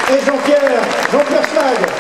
et Jean-Pierre Schlag.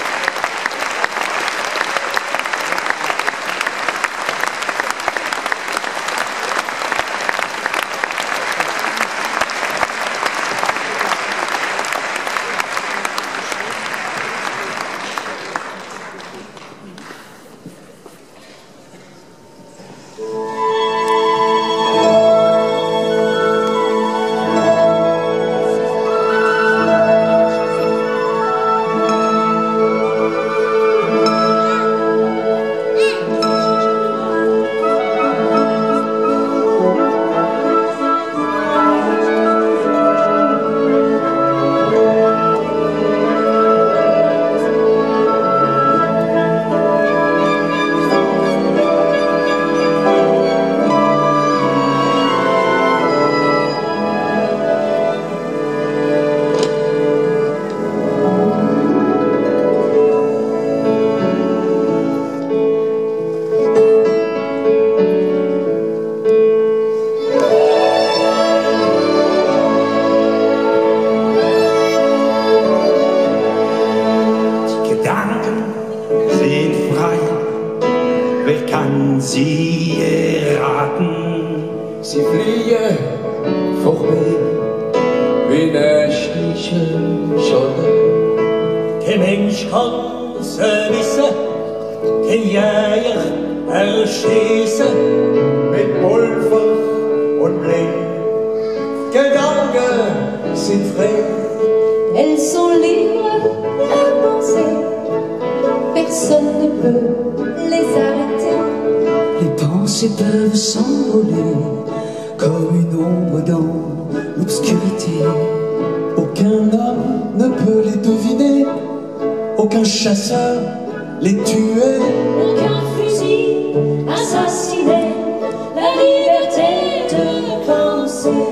Sie erraten, sie fliehen vorbei wie nächtliche Sonne. Kein Mensch kann sie wissen, kein Jäger erschießen. Mit Pulver und Blei, Gedanken sind frei. Elles sont libres de penser, personne ne peut les arrêter. Les pensées peuvent s'envoler comme une ombre dans l'obscurité. Aucun homme ne peut les deviner, aucun chasseur les tuer. Aucun fusil assassiné, la liberté de penser.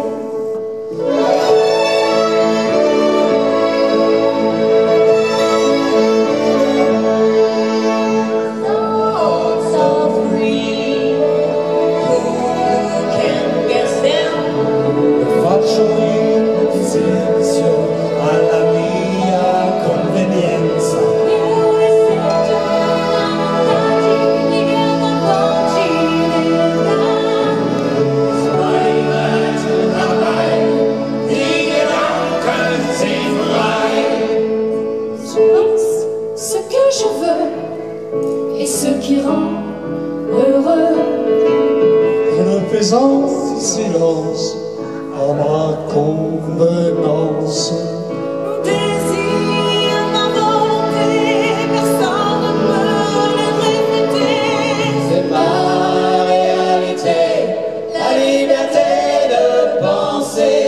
Et ce qui rend heureux. La présence du silence en ma convenance. Mon désir, ma volonté, personne ne peut les répéter. C'est ma réalité, la liberté de penser.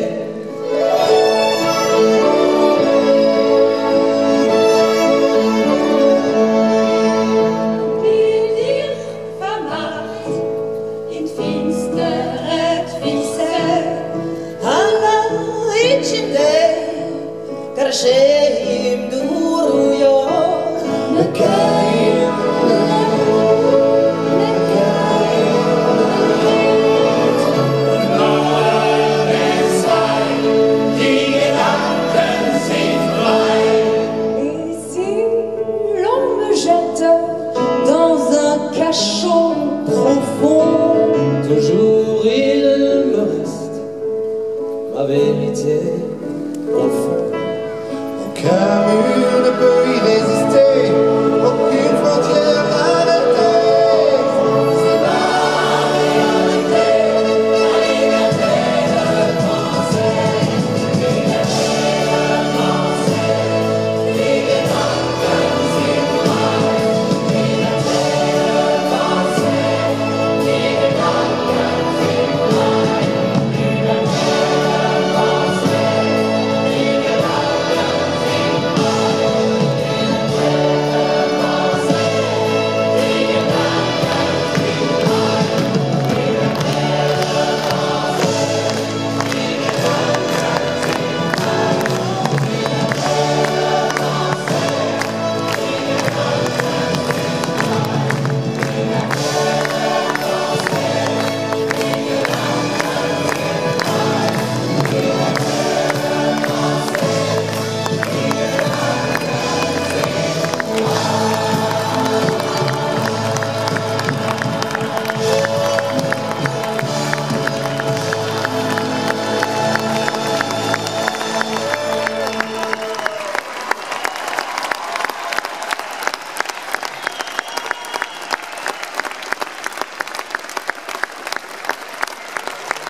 Shame duruyor Mekayim Et si l'on me jette dans un cachot profond, Toujours il me reste ma vérité au fond. Aucun